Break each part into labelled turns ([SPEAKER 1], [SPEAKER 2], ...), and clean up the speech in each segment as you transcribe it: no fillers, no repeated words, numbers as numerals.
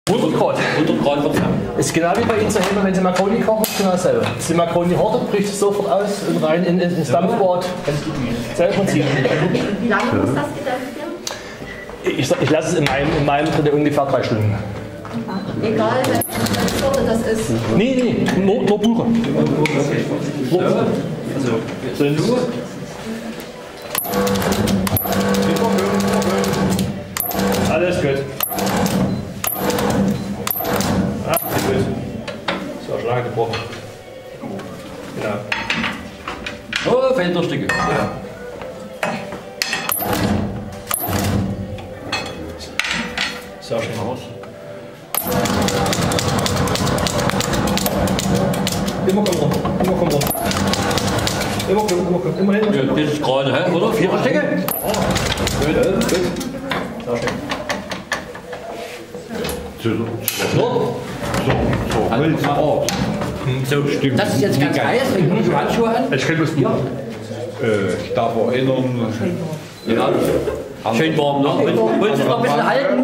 [SPEAKER 1] 100 Grad.
[SPEAKER 2] 100 Grad wird es haben.
[SPEAKER 1] Ist genau wie bei Ihnen zu Hause, wenn Sie Macaroni kochen, ist genau dasselbe. Sie Macaroni hortet, bricht es sofort aus und rein ins Dampfbad. Selbe Prinzip.
[SPEAKER 3] Wie lange muss das gedämpft werden?
[SPEAKER 1] Ich lasse es in meinem drin ungefähr 3 Stunden.
[SPEAKER 3] Egal, welche Sorte das ist.
[SPEAKER 1] Nee, nur pure.
[SPEAKER 2] So nur.
[SPEAKER 1] Alles gut. Ah, gut. So, Schlange gebrochen. Genau.
[SPEAKER 2] Oh, Fensterstücke. Ja.
[SPEAKER 1] Sehr schön aus. Immer kommt runter. Immer hin.
[SPEAKER 2] Ja, das ist gerade, hä? Oder? 4 Stücke?
[SPEAKER 1] Gut. Sehr schön.
[SPEAKER 2] So, das ist jetzt ganz heiß, ich muss die Handschuhe an.
[SPEAKER 1] Ich kann das
[SPEAKER 4] Ich darf erinnern,
[SPEAKER 2] Ja, schön warm, ne? Wollen Sie es noch ein bisschen halten?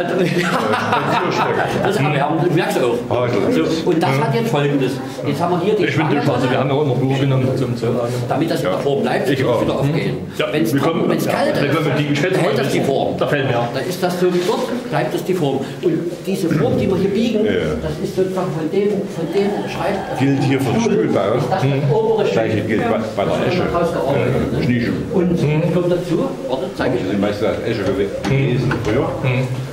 [SPEAKER 2] Das haben wir, du merkst auch. So, und das hat jetzt Folgendes. Jetzt haben wir hier die
[SPEAKER 1] ich finde das, also wir haben ja auch immer Blut genommen zum Zöllern.
[SPEAKER 2] damit das in der Form bleibt, wird es wieder aufgehen.
[SPEAKER 1] Ja,
[SPEAKER 2] Wenn es kalt ist, dann hält das die Form.
[SPEAKER 1] Da fällt mir.
[SPEAKER 2] Da ist das so wie dort, bleibt das die Form. Und diese Form, die wir hier biegen, das ist sozusagen von dem Schreib.
[SPEAKER 4] gilt hier für den Stuhlbau.
[SPEAKER 2] Das obere
[SPEAKER 4] Gleiche gilt bei der Esche.
[SPEAKER 2] Und kommt dazu, warte, zeige ich
[SPEAKER 4] Die sind meistens als Esche gewesen früher.